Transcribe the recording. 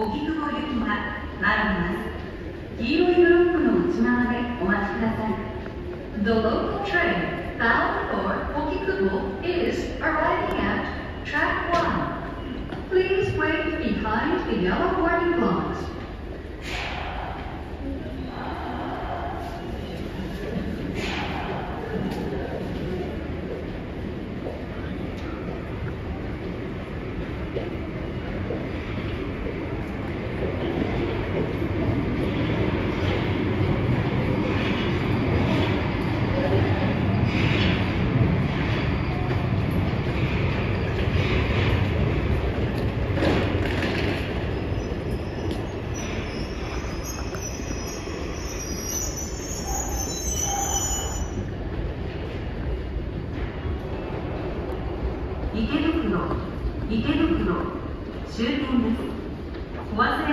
荻窪行きが参ります。黄色いブロックの内側でお待ちください。The local train bound for Ogikubo is arriving at track 1. Please wait behind the yellow warning blocks. 池袋終点です。お忘れ